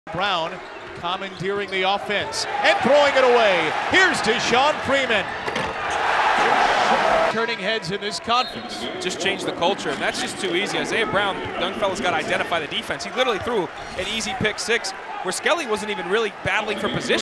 Brown commandeering the offense and throwing it away. Here's Deshawn Freeman. Turning heads in this conference. Just changed the culture, and that's just too easy. Isaiah Brown, young fella's got to identify the defense. He literally threw an easy pick six where Skelly wasn't even really battling for position.